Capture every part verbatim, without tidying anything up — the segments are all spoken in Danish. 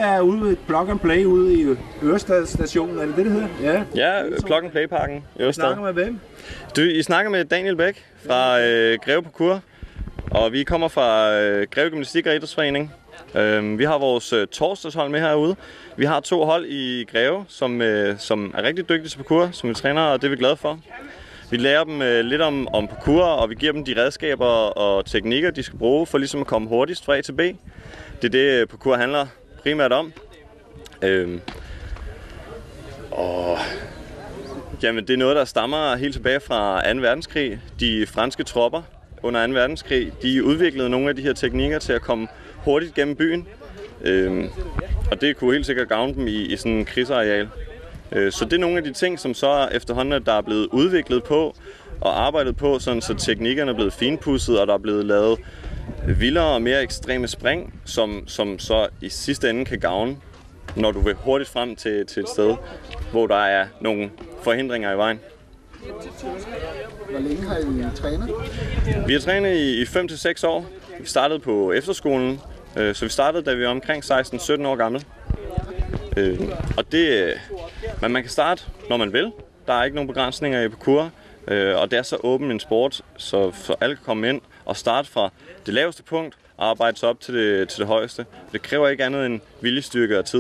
er ude ved Plug and Play ude i Ørestad Station, er det det, det hedder? Ja, ja Plug and Play Parken i Ørestad. Snakker med hvem? Du, I snakker med Daniel Bæk fra øh, Greve Parkour, og vi kommer fra øh, Greve Gymnastik og Idrætsforening. Øh, vi har vores øh, torsdagshold med herude. Vi har to hold i Greve, som, øh, som er rigtig dygtige til parkour, som vi træner, og det er vi glade for. Vi lærer dem øh, lidt om, om parkour, og vi giver dem de redskaber og teknikker, de skal bruge for ligesom at komme hurtigst fra A til B. Det er det, parkour handler primært om. Øhm, og jamen, det er noget, der stammer helt tilbage fra anden verdenskrig. De franske tropper under anden verdenskrig, de udviklede nogle af de her teknikker til at komme hurtigt gennem byen. Øhm, og det kunne helt sikkert gavne dem i, i sådan en krigsareal. Øh, så det er nogle af de ting, som så efterhånden der er blevet udviklet på og arbejdet på, sådan så teknikkerne er blevet finpudset, og der er blevet lavet vildere og mere ekstreme spring, som, som så i sidste ende kan gavne, når du vil hurtigt frem til, til et sted, hvor der er nogle forhindringer i vejen. Hvor længe har I trænet? Vi har trænet i, i fem til seks år. Vi startede på efterskolen, øh, så vi startede, da vi var omkring seksten sytten år gamle. Øh, og det, men man kan starte, når man vil. Der er ikke nogen begrænsninger i parkour, øh, og det er så åben en sport, så, så alle kan komme ind og starte fra det laveste punkt og arbejde sig op til det, til det højeste. Det kræver ikke andet end viljestyrke og tid.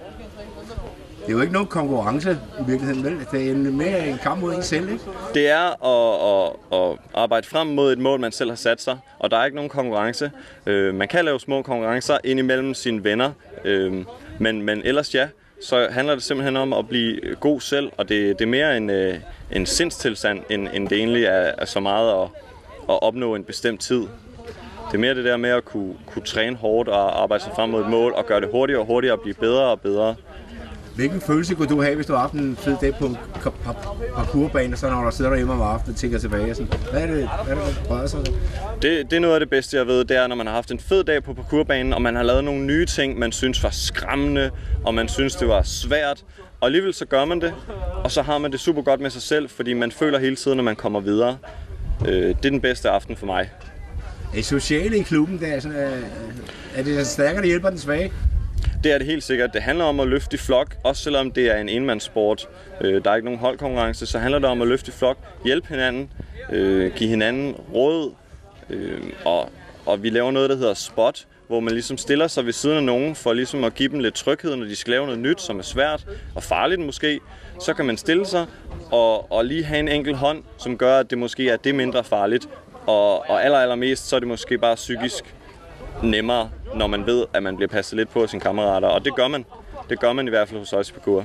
Det er jo ikke nogen konkurrence i virkeligheden, vel? Det er mere en kamp mod en selv, ikke? Det er at, at, at arbejde frem mod et mål, man selv har sat sig, og der er ikke nogen konkurrence. Øh, man kan lave små konkurrencer ind imellem sine venner, øh, men, men ellers ja, så handler det simpelthen om at blive god selv, og det, det er mere en, øh, en sindstilstand, end, end det egentlig er, er så meget at, at opnå en bestemt tid. Det er mere det der med at kunne, kunne træne hårdt og arbejde sig frem mod et mål, og gøre det hurtigere og hurtigere og blive bedre og bedre. Hvilken følelse kunne du have, hvis du har haft en fed dag på en parkourbane, og så når du sidder derhjemme om aftenen og tænker tilbage? Sådan. Hvad er det, hvad er det, der prøver sig? Det, det er noget af det bedste, jeg ved, det er, når man har haft en fed dag på parkourbanen, og man har lavet nogle nye ting, man synes var skræmmende, og man synes, det var svært. Og alligevel så gør man det, og så har man det super godt med sig selv, fordi man føler hele tiden, når man kommer videre. Det er den bedste aften for mig. Er sociale i klubben, der, sådan, er, er det stærkere, der hjælper den svage? Det er det helt sikkert. Det handler om at løfte i flok, også selvom det er en enmandssport. Øh, der er ikke nogen holdkonkurrence, så handler det om at løfte i flok, hjælpe hinanden, øh, give hinanden råd, øh, og, og vi laver noget, der hedder spot, hvor man ligesom stiller sig ved siden af nogen for ligesom at give dem lidt tryghed, når de skal lave noget nyt, som er svært og farligt måske. Så kan man stille sig og, og lige have en enkelt hånd, som gør, at det måske er det mindre farligt, og, og aller, allermest så er det måske bare psykisk nemmere, når man ved, at man bliver passet lidt på af sine kammerater, og det gør man. Det gør man i hvert fald hos os i parkour.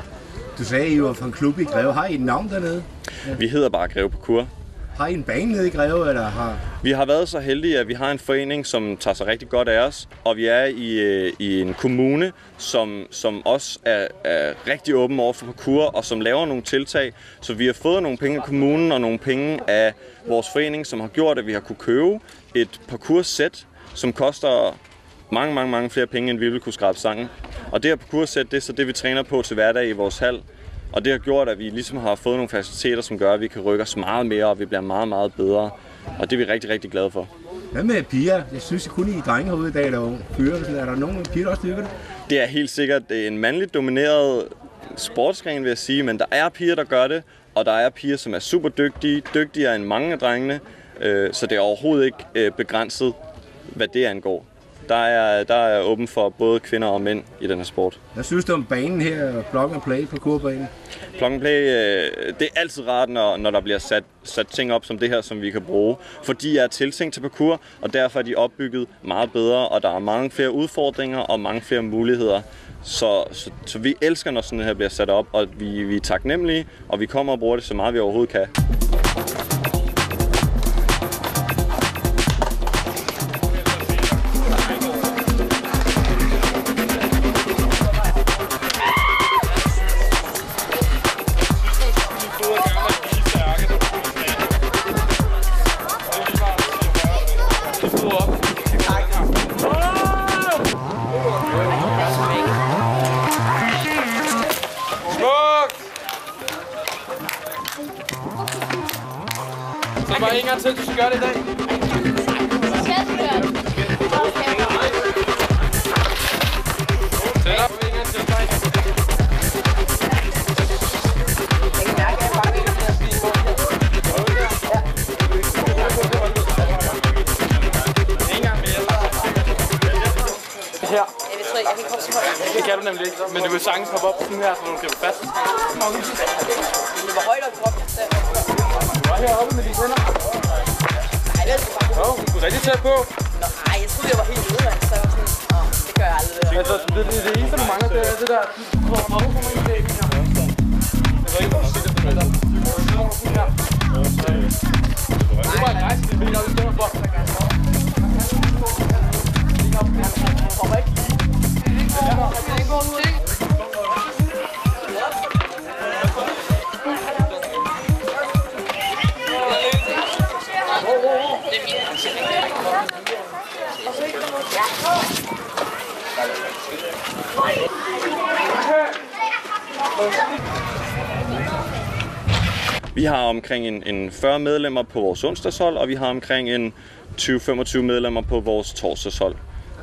Du sagde, at I var fra en klub i Greve. Har I et navn dernede? Ja. Vi hedder bare Greve Parkour. Har I en bane nede i Greve, eller har... Vi har været så heldige, at vi har en forening, som tager sig rigtig godt af os, og vi er i, i en kommune, som, som også er, er rigtig åben over for parkour, og som laver nogle tiltag. Så vi har fået nogle penge af kommunen, og nogle penge af vores forening, som har gjort, at vi har kunne købe et parkoursæt, som koster mange, mange, mange flere penge, end vi ville kunne skrabe sangen. Og det her parkoursæt, det er så det, vi træner på til hverdag i vores hal. Og det har gjort, at vi ligesom har fået nogle faciliteter, som gør, at vi kan rykke os meget mere, og vi bliver meget, meget bedre. Og det er vi rigtig, rigtig glade for. Hvad med piger? Jeg synes, at kun I drenge herude i dag, der er fyre. Er der nogen piger, der også dyrker det? Det er helt sikkert. Det er en mandligt domineret sportsgren, vil jeg sige, men der er piger, der gør det, og der er piger, som er super dygtige, dygtigere end mange af drengene. Så det er overhovedet ikke begrænset, hvad det angår. Der er, der er åben for både kvinder og mænd i den her sport. Hvad synes du om banen her, Plug and Play på parkourbanen? Plug and Play, det er altid rart, når, når der bliver sat, sat ting op som det her, som vi kan bruge. For de er tiltænkt til parkour, og derfor er de opbygget meget bedre, og der er mange flere udfordringer og mange flere muligheder. Så, så, så vi elsker, når sådan her bliver sat op, og vi, vi er taknemmelige, og vi kommer og bruger det så meget, vi overhovedet kan. Så bare en gang til, du skal gøre det i dag. Skal du gøre det? Her. Jeg ved ikke, jeg kan ikke komme så højt. Det kan du nemlig ikke, men du vil sagtens hoppe op sådan her, så du griber fast. Hvor højt er kroppen? Du er heroppe med dine hænder. Nej, det er bare. Jo, du er rigtig tæt på. Nå, nej, jeg troede, jeg var helt ude, mand. Så jeg var sådan, åh, det gør jeg aldrig. Altså, det, det, det eneste, du mangler, det er det der, du kommer op på en væg her. Det var ikke, hvor du siger det, det er her. Det var en nice, det vil jeg også stå for. Hvorfor ikke? Det går nu ikke. Vi har omkring en, en fyrre medlemmer på vores onsdagshold, og vi har omkring en tyve til femogtyve medlemmer på vores torsdagshold.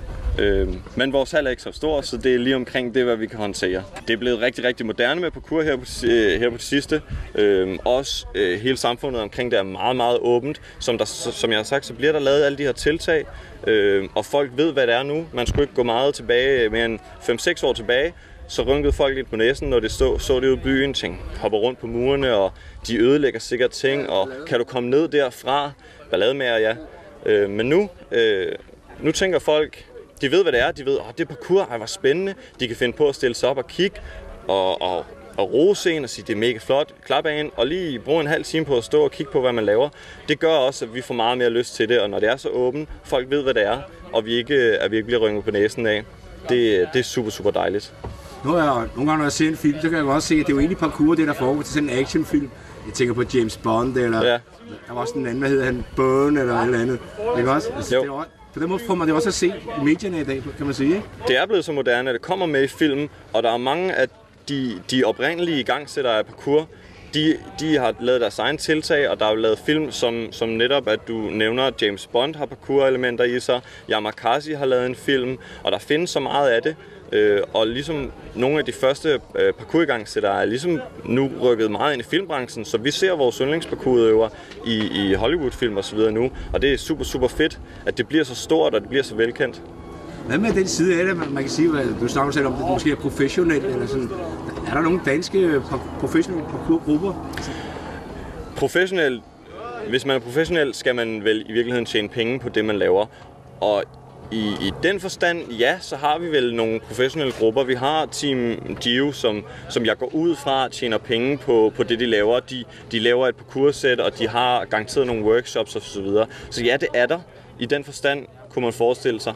Øh, men vores hal er ikke så stor, så det er lige omkring det, hvad vi kan håndtere. Det er blevet rigtig, rigtig moderne med parkour her på, her på det sidste. Øh, også øh, hele samfundet omkring det er meget, meget åbent. Som, der, som jeg har sagt, så bliver der lavet alle de her tiltag, øh, og folk ved, hvad det er nu. Man skulle ikke gå meget tilbage, mere end fem seks år tilbage. Så rynkede folk lidt på næsen, når det stod, så det ude i byen, tænkte, hopper rundt på murene, og de ødelægger sikkert ting, og kan du komme ned derfra? Ballade med jer, ja. Øh, men nu, øh, nu tænker folk, de ved, hvad det er, de ved, åh, det er parkour, ej, hvor spændende. De kan finde på at stille sig op og kigge, og, og, og rose en og sige, det er mega flot, klap af en, og lige bruge en halv time på at stå og kigge på, hvad man laver. Det gør også, at vi får meget mere lyst til det, og når det er så åbent, folk ved, hvad det er, og vi ikke, at vi ikke bliver rynket på næsen af. Det, det er super, super dejligt. Nu er jeg, nogle gange, når jeg ser en film, så kan jeg også se, at det er jo egentlig parkour, det der foregår til sådan en actionfilm. Jeg tænker på James Bond, eller ja. Der var også en anden, hvad hedder han, Bone, eller et eller andet. Ikke også? Altså, det er, på den måde får man det også at se i medierne i dag, kan man sige, ikke? Det er blevet så moderne, at det kommer med i filmen, og der er mange af de, de oprindelige igangsættere af parkour, de, de har lavet deres egen tiltag, og der er jo lavet film, som, som netop, at du nævner, James Bond har parkour-elementer i sig, Yamakasi har lavet en film, og der findes så meget af det. Øh, og ligesom nogle af de første øh, parkour-igangsættere er ligesom nu rykket meget ind i filmbranchen, så vi ser vores yndlingsparkourudøvere i, i Hollywood-film og så videre nu, og det er super, super fedt, at det bliver så stort, og det bliver så velkendt. Hvad med den side af det, man kan sige, at du snakker selv om, at det måske er professionelt, eller sådan. Er der nogle danske professionelle parkourgrupper? Professionelt, hvis man er professionel, skal man vel i virkeligheden tjene penge på det, man laver, og I, I den forstand, ja, så har vi vel nogle professionelle grupper. Vi har Team Geo, som, som jeg går ud fra, tjener penge på, på det, de laver. De, de laver et parkoursæt, og de har garanteret nogle workshops og så videre. Så ja, det er der. I den forstand kunne man forestille sig.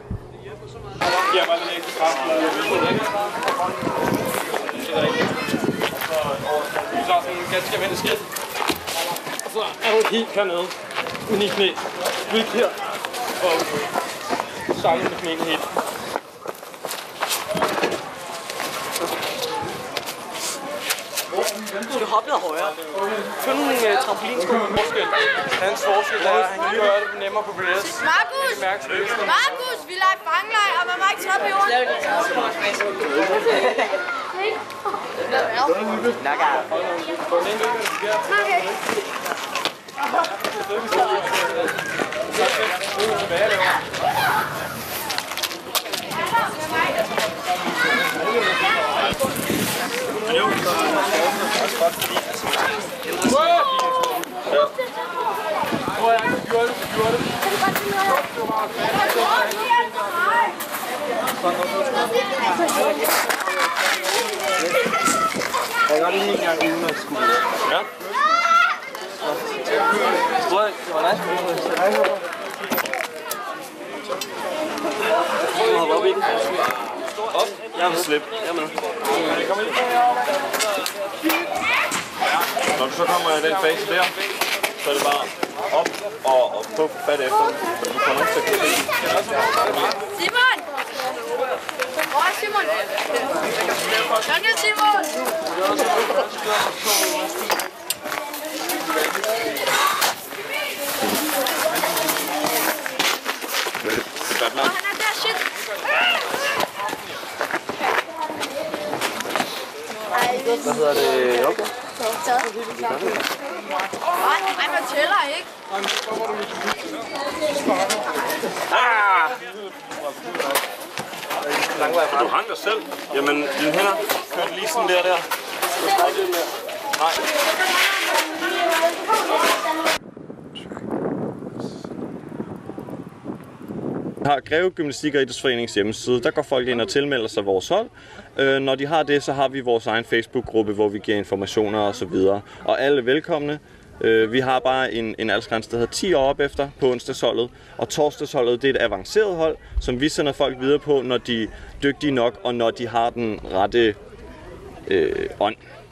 Jeg var lidt ekstra kraft. Så sådan en ganske almindelig skridt. Og så er du helt hernede. Med ni knæ. Vildt her. Og sammen med knæene helt. Du skal hoppe lidt højere. Kun en uh, trampolinsko. Forskel. Hans forskel er, at han kan gøre det nemmere på B S. Markus! Markus! Vi leger fangelej, og man må ikke træde på jorden. Jeg gør det en gang uden at skulle. Ja. Det var nice. Op. Jeg vil slippe. Jamen. Når du så kommer i den fase der, så er det bare op og, og på fat efter, for du kommer ikke til at kunne se. Simon! Hvor er Simon? Kom nu, Simon! Åh, han er der, shit! Hvad hedder det? Okay. Nej, man tæller ikke. Ah! Og du hang dig selv. Jamen, dine hænder kørte lige sådan der der. Nej. Vi har Greve Gymnastik og Idrætsforeningens hjemmeside. Der går folk ind og tilmelder sig vores hold. Øh, når de har det, så har vi vores egen Facebook-gruppe, hvor vi giver informationer og så videre. Og alle er velkomne. Øh, vi har bare en, en aldersgrænse, der hedder ti år op efter på onsdagsholdet. Og torsdagsholdet, det er et avanceret hold, som vi sender folk videre på, når de er dygtige nok, og når de har den rette øh, ånd.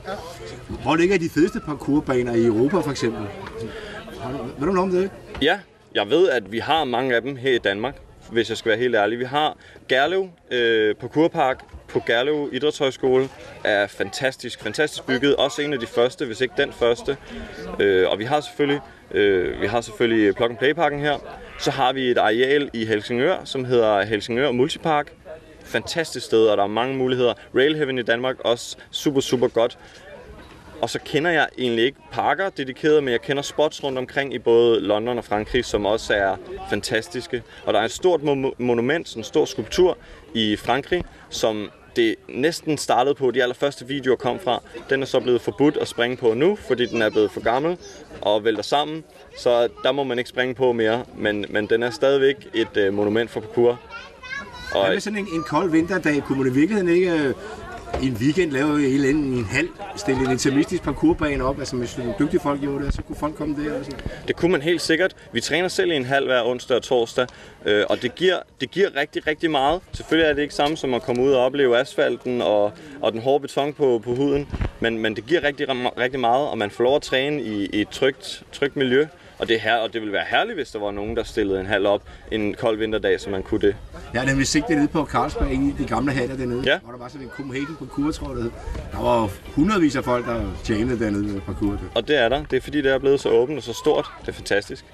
Hvor ligger de fedeste parkourbaner i Europa for eksempel? Ved du noget om det? Ja, jeg ved, at vi har mange af dem her i Danmark, hvis jeg skal være helt ærlig. Vi har Gerlev øh, Parkourpark på Gerlev Idrætshøjskole, er fantastisk, fantastisk bygget. Også en af de første, hvis ikke den første. Øh, og vi har selvfølgelig, øh, vi har selvfølgelig Plug and Play Parken her. Så har vi et areal i Helsingør, som hedder Helsingør Multipark. Fantastisk sted, og der er mange muligheder. Railheaven i Danmark også super, super godt. Og så kender jeg egentlig ikke parker dedikeret, men jeg kender spots rundt omkring i både London og Frankrig, som også er fantastiske. Og der er et stort mo- monument, en stor skulptur i Frankrig, som det næsten startede på, de allerførste videoer kom fra. Den er så blevet forbudt at springe på nu, fordi den er blevet for gammel og vælter sammen. Så der må man ikke springe på mere, men, men den er stadigvæk et øh, monument for parkour. Og er det sådan en, en kold vinterdag? Kunne man i virkeligheden ikke øh, i en weekend lave i en halv, stille en intimistisk parkourbane op? Altså hvis nogle dygtige folk gjorde det, så kunne folk komme der? Og sådan. Det kunne man helt sikkert. Vi træner selv i en halv hver onsdag og torsdag, øh, og det giver, det giver rigtig, rigtig meget. Selvfølgelig er det ikke samme som at komme ud og opleve asfalten og, og den hårde beton på, på huden, men, men det giver rigtig, rigtig meget, og man får lov at træne i, i et trygt, trygt miljø. Og det, her, og det ville være herligt, hvis der var nogen, der stillede en halv op en kold vinterdag, så man kunne det. Ja, den vi sigtede nede på Carlsberg, inde i de gamle haller dernede, ja. Hvor der var sådan en Copenhagen parkour, tror jeg det hed. Der var hundredvis af folk, der tjente dernede med parkour. Og det er der. Det er fordi, det er blevet så åbent og så stort. Det er fantastisk.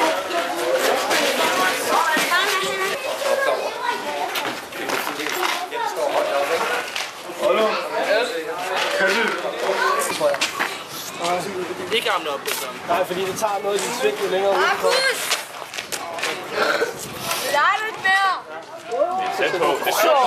Ikke armene op, det sådan. Nej, fordi det tager noget af din sving, jo længere ud. Markus! Jeg er lidt mere! Sæt på. Det er sjovt.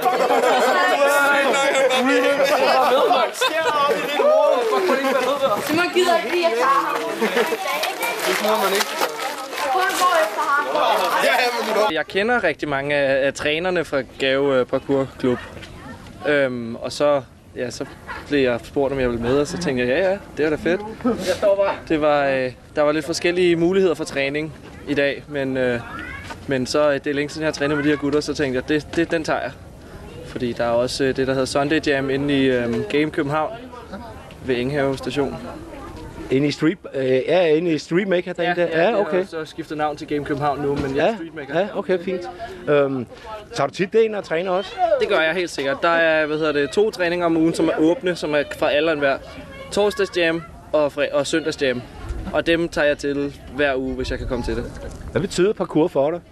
Simon gider ikke lige at tage ham. Det må man ikke. Kun gå efter ham. Jeg kender rigtig mange af, af trænerne fra Greve Parkour Klub. Øhm, og så, ja, så blev jeg spurgt, om jeg ville med, og så tænkte jeg, ja, ja, det var da fedt. Det var, øh, der var lidt forskellige muligheder for træning i dag, men, øh, men så det er længe siden, jeg har trænet med de her gutter, så tænkte jeg, det, det, den tager jeg. Fordi der er også øh, det, der hedder Sunday Jam inde i øh, Game København ved Enghave station. Inde i Street, øh, ja, inde i Streetmaker derinde ja, der? Ja, ja, okay. Jeg har så skiftet navn til Game København nu, men jeg er ja, Streetmaker. Ja, okay, fint. Øhm, tager du tit det ind og træner også? Det gør jeg helt sikkert. Der er, hvad hedder det, to træninger om ugen, som er åbne, som er fra alle og enhver. Torsdagsjam og, og søndagsjam. Og dem tager jeg til hver uge, hvis jeg kan komme til det. Hvad betyder parkour for dig?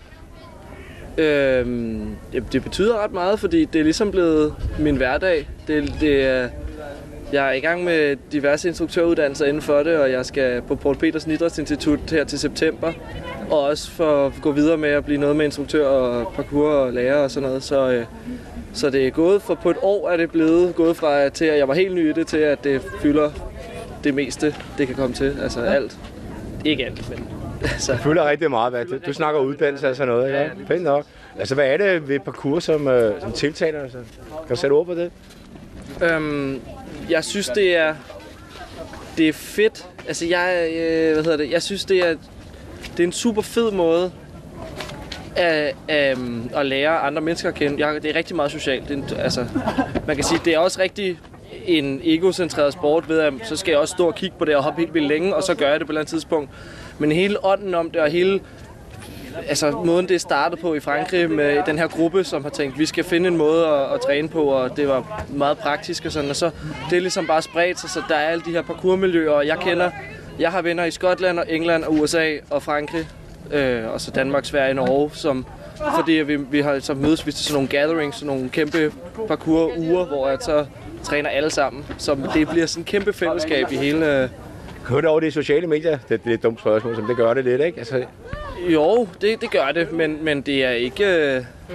Øhm, det, det betyder ret meget, fordi det er ligesom blevet min hverdag. Det, det er, jeg er i gang med diverse instruktøruddannelser inden for det, og jeg skal på Poul Petersen Idrætsinstitut her til september. Og også for at gå videre med at blive noget med instruktør og parkour og lærer og sådan noget. Så, øh, så det er gået, for på et år er det blevet gået fra til, at jeg var helt ny i det, til at det fylder det meste, det kan komme til. Altså alt. Ikke alt, men... Altså. Det fylder rigtig meget, hvad? Du, du snakker uddannelse og sådan noget, ja? Pænt nok. Altså, hvad er det ved parkour, som, øh, som tiltaler? Altså? Kan du sætte ord på det? Øhm, jeg synes, det er... Det er fedt. Altså, jeg... Øh, hvad hedder det? Jeg synes, det er... Det er en super fed måde at, at, at lære andre mennesker at kende. Jeg, det er rigtig meget socialt. Det er, altså, man kan sige, det er også rigtig en egocentreret sport ved, at så skal jeg også stå og kigge på det og hoppe helt vildt længe, og så gør jeg det på et eller andet tidspunkt. Men hele ånden om det, og hele altså, måden, det er startet på i Frankrig med den her gruppe, som har tænkt, vi skal finde en måde at, at træne på, og det var meget praktisk og sådan, og så det er ligesom bare spredt sig, så der er alle de her parkourmiljøer, og jeg kender, jeg har venner i Skotland og England og U S A og Frankrig, øh, og så Danmark, Sverige og Norge, som, fordi vi, vi har så mødes til sådan nogle gatherings, sådan nogle kæmpe parkour-uger, hvor jeg så træner alle sammen, så det bliver sådan en kæmpe fællesskab i hele... Kører det over de sociale medier? Det er et lidt dumt spørgsmål, som det gør det lidt, ikke? Altså... Jo, det, det gør det, men, men det er ikke...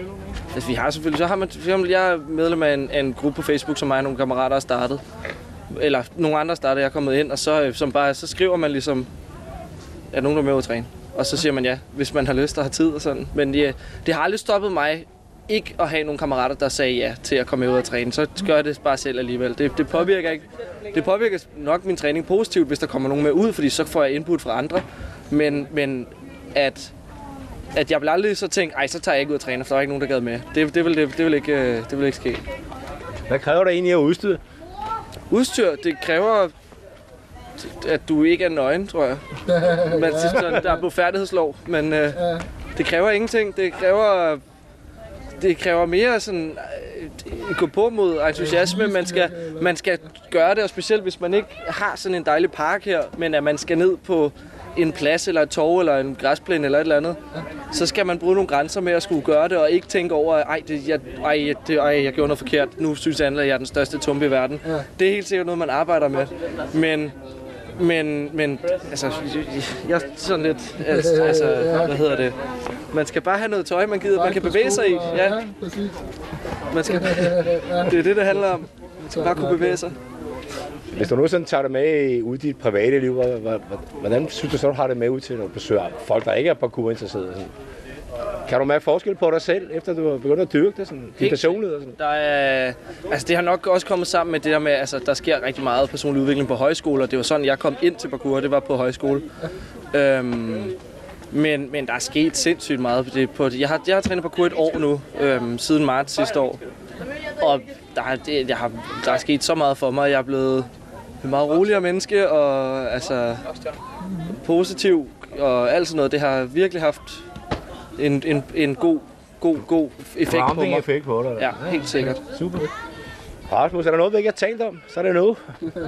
altså, vi har selvfølgelig, så har man, for eksempel, jeg er medlem af en, af en gruppe på Facebook, som mig og nogle kammerater har startet. Eller nogle andre starter, jeg er kommet ind, og så, som bare, så skriver man ligesom, er nogen, der er med at træne? Og så siger man ja, hvis man har lyst og har tid og sådan. Men ja, det har aldrig stoppet mig ikke at have nogle kammerater, der sagde ja til at komme ud og træne. Så gør jeg det bare selv alligevel. Det, det, påvirker ikke, det påvirker nok min træning positivt, hvis der kommer nogen med ud, fordi så får jeg input fra andre. Men, men at, at jeg vil aldrig så tænke, ej, så tager jeg ikke ud og træne, for der er ikke nogen, der gad med. Det, det, vil, det, det, vil ikke, det vil ikke ske. Hvad kræver der egentlig af udstyr? Udstyr, det kræver, at du ikke er nøgen, tror jeg. Man siger, der er på færdighedslov, men øh, det kræver ingenting. Det kræver, det kræver mere sådan øh, gå på mod entusiasme. Man skal, man skal gøre det, og specielt hvis man ikke har sådan en dejlig park her, men at man skal ned på en plads eller et torv eller en græsplæne eller et eller andet, så skal man bruge nogle grænser med at skulle gøre det, og ikke tænke over, ej, det, jeg, ej, det, ej, jeg gjorde noget forkert, nu synes jeg, at jeg er den største tumpe i verden. Ja. Det er helt sikkert noget, man arbejder med. Men, men, men altså, jeg er sådan lidt, altså, altså, hvad hedder det? Man skal bare have noget tøj, man gider, man kan bevæge sig i. Ja, man skal, det er det, det handler om. Man skal bare kunne bevæge sig. Hvis du nu sådan tager det med ud i dit private liv, hvordan synes du så, du har det med ud til at besøge folk, der ikke er parkourinteresserede? Kan du mærke forskel på dig selv, efter du har begyndt at dyrke det, sådan, din personlighed og sådan? Der er, altså det har nok også kommet sammen med det der med, altså der sker rigtig meget personlig udvikling på højskoler. Det var sådan, jeg kom ind til parkour, det var på højskole. Øhm, men, men der er sket sindssygt meget på det. På det. Jeg, har, jeg har trænet parkour et år nu, øhm, siden marts sidste år. Og der, det, jeg har, der er sket så meget for mig. Jeg er blevet et meget roligere menneske, og altså positiv og alt sådan noget. Det har virkelig haft en, en, en god, god, god effekt på mig. effekt på dig. Ja, helt sikkert. Super. Rasmus, er der noget, vi ikke har talt om? Så er det nu.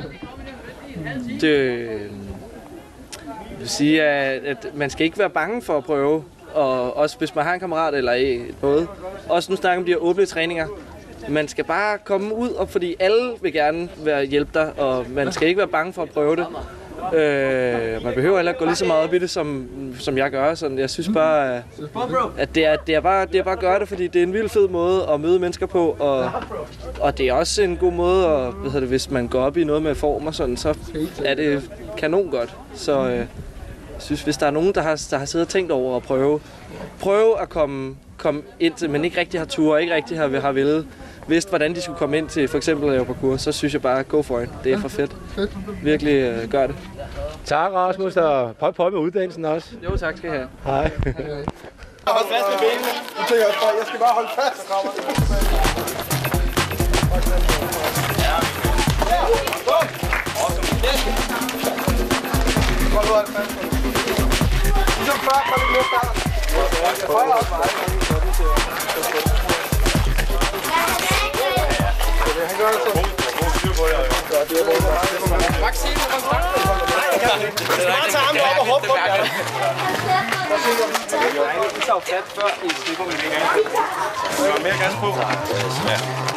Det vil sige, at, at man skal ikke være bange for at prøve. Og også hvis man har en kammerat eller et både. Også nu snakker om de her åbne træninger. Man skal bare komme ud, og fordi alle vil gerne være hjælpe dig, og man skal ikke være bange for at prøve det. Øh, man behøver heller ikke gå lige så meget op i det, som, som jeg gør. Så jeg synes bare, at det er, det, er bare, det er bare at gøre det, fordi det er en vild fed måde at møde mennesker på. Og, og det er også en god måde, at, hvad hedder det, hvis man går op i noget med form og sådan, så er det kanon godt. Så øh, jeg synes, hvis der er nogen, der har, der har siddet og tænkt over at prøve, prøve at komme, komme ind til, men ikke rigtig har tur, ikke rigtig har, har villet, vidst, hvordan de skulle komme ind til for eksempel at lave parkour, så synes jeg bare, go for it. Det er for fedt. Virkelig øh, gør det. Tak, Rasmus, og prøv på med uddannelsen også. Jo, tak skal I have. Hej. Hold fast med benene. Nu tænker jeg, jeg skal bare holde fast. Ja. Hold nu holde fast. Ligesom før, kom lidt mere færd. Jeg holder også meget. Han gør det så. Maxime, du kan snakke. Du skal bare tage armene op og hoppe rundt. Vi tager fat før I slipper med en gang. Du har mere gas på. Ja.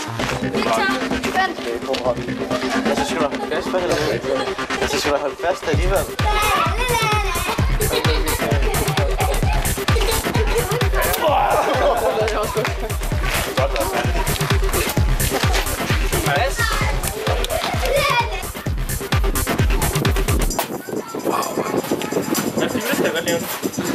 Jeg synes, du har holdt fast for helvede. Jeg synes, du har holdt fast alligevel. Det er også godt. Mads? Wow. Jeg fik det, jeg godt lave det.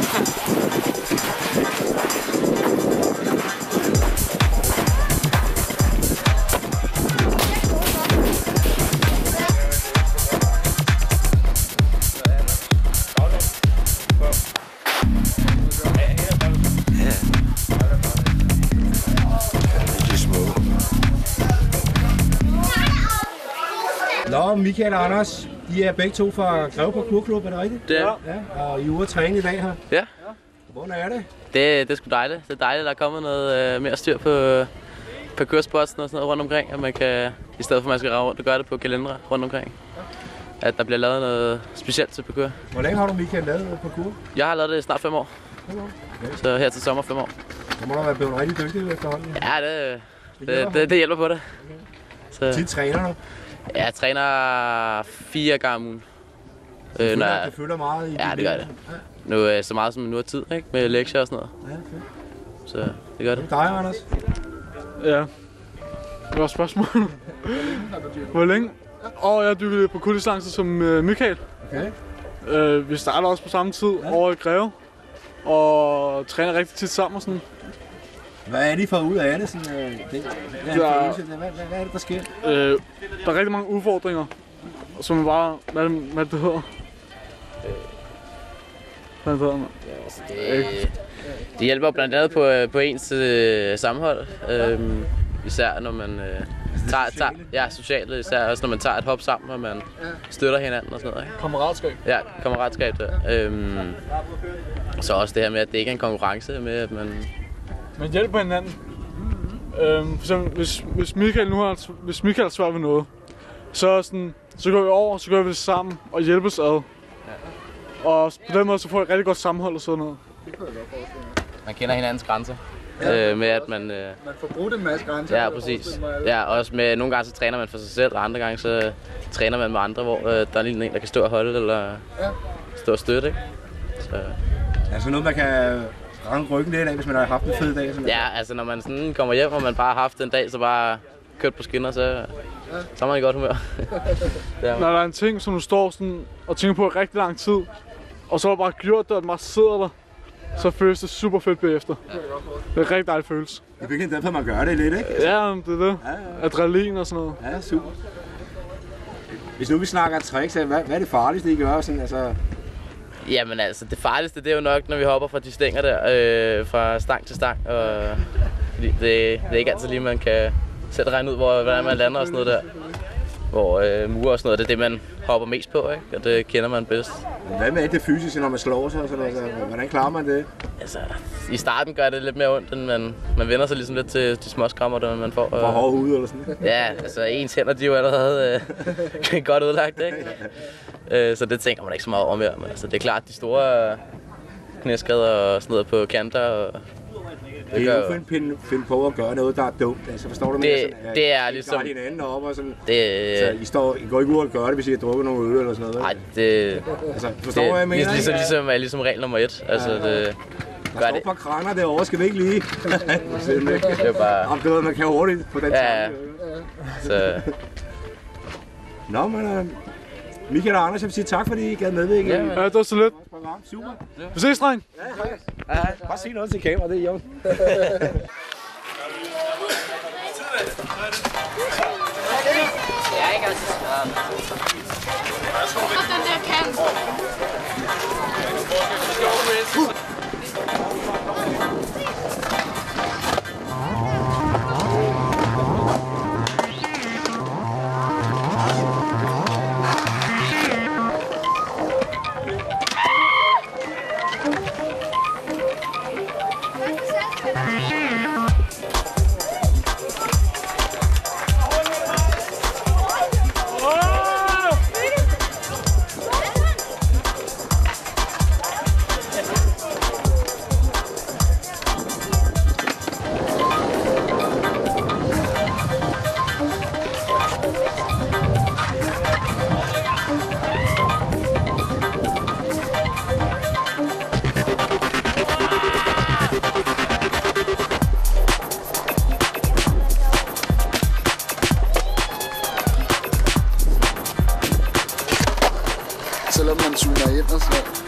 Nå, Michael og Anders, I er begge to fra Greve Parkourklub, er det rigtigt? Det er ja. Og I er ude at træne i dag her? Ja. Hvordan er det? Det, det er sgu dejligt. Det er dejligt, at der er kommet noget øh, mere styr på parkoursportsen og sådan noget rundt omkring. At man kan, i stedet for at man skal rave rundt og gøre det på kalendere rundt omkring. At der bliver lavet noget specielt til parkour. Hvor længe har du, Michael, lavet parkour? Jeg har lavet det i snart fem år. Okay. Så her til sommer fem år. Så må du være blevet rigtig dygtig efterhånden. Ja, det, det, det, det hjælper på det. Okay. Så tit træner du? Ja, jeg træner fire gange om ugen. Du øh, føler, det føler meget i ja, det gør det. Nu, så meget som nu har tid, ikke? Med lektier og sådan noget. Ja, okay. så det gør det. Dig, Anders? Ja. Hvad var spørgsmålet? Hvor længe? Åh, oh, jeg har dykket på kuldistance som uh, Michael. Okay. Uh, vi starter også på samme tid ja. over i Greve. Og træner rigtig tit sammen og sådan. Hvad er de fået ud af det? Sådan, øh, det hvad, er der, hvad, hvad, hvad er det, der sker? Øh, der er rigtig mange udfordringer, som er bare, hvad, hvad det hedder. Hvad det hedder, man? Ja, altså det, det hjælper blandt andet på, på ens øh, sammenhold. Øh, især når man øh, tager, tager, ja, socialt, især også når man tager et hop sammen, og man støtter hinanden og sådan noget. Ikke? Kammeratskab. Ja, kammeratskab der. Øh, så også det her med, at det ikke er en konkurrence med, at man... Man hjælper hinanden. Øhm, for eksempel, hvis, hvis Michael nu har, hvis Michael er svært ved noget, så, sådan, så går vi over, så gør vi det sammen og hjælpes ad. Ja. Og på den måde så får jeg rigtig godt sammenhold og sådan noget. Det kunne jeg godt forestille mig. Man kender hinandens grænser. Ja. Øh, med at man... Øh, man får brugt en masse grænser. Ja, præcis. Ja, også med, nogle gange så træner man for sig selv, og andre gange så træner man med andre, hvor øh, der er lige en, der kan stå og holde, eller ja. stå og støtte, ikke? Så. Altså noget, man kan range ryggen lidt af, hvis man har haft en fed dag? Sådan ja, altså når man sådan kommer hjem, og man bare har haft en dag, så bare kørt på skinner, så, ja. så er man i godt humør. Når der er en ting, som du står sådan og tænker på i rigtig lang tid, og så har du bare gjort det, og den bare sidder der, så føles det super fedt bagefter. Ja. Det er en rigtig dejlig følelse. Det er virkelig derfor, man gør det lidt, ikke? Ja, det er det. Ja, ja. Adrenalin og sådan noget. Ja, super. Hvis nu vi snakker tricks, hvad, hvad er det farligste, I gør? Sådan, altså... Jamen altså, det farligste det er jo nok, når vi hopper fra de stænger der, øh, fra stang til stang. Og, fordi det, det er ikke altid lige, man kan sætte regne ud, hvor, hvordan man lander og sådan noget der. Hvor øh, mure og sådan noget, det er det, man hopper mest på, ikke? Og det kender man bedst. Hvad med det fysiske, når man slår sig og sådan noget? Hvordan klarer man det? Altså, i starten gør det lidt mere ondt, end man, man vender sig ligesom lidt til de små skrammer, der man får. For hårde hud eller sådan noget? Ja, altså ens hænder, de er jo allerede øh, godt udlagt, ikke? øh, så det tænker man ikke så meget over mere. Men altså, det er klart, de store knæskader og sådan noget på kanter. Og det er jo for en finde, finde på at gøre noget, der er dumt. Altså, forstår du det, mere sådan, at det er I ligesom... tager hinanden op og sådan. Det, så I, står, I går ikke ud og gør det, hvis I har drukket nogle øl eller sådan noget? Nej, det... Altså, forstår du, det, hvad jeg mener? Ligesom, ligesom, ligesom regel nummer et. Altså, det, der står et par kraner derovre, skal vi ikke lige? det er bare... Om det ved, man kan hurtigt på den ja, tanke. Så... Nå, men... Uh, Michael og Anders, jeg vil sige tak, fordi I gad medvirke. Ja, ja, det var så lidt. Super. Vi ses, dreng. Ja, hej. Ja, bare sig noget til kameraet, det er jævnt. Jeg er ikke altid svært. Og den der kant. Selvom man tuner ind og så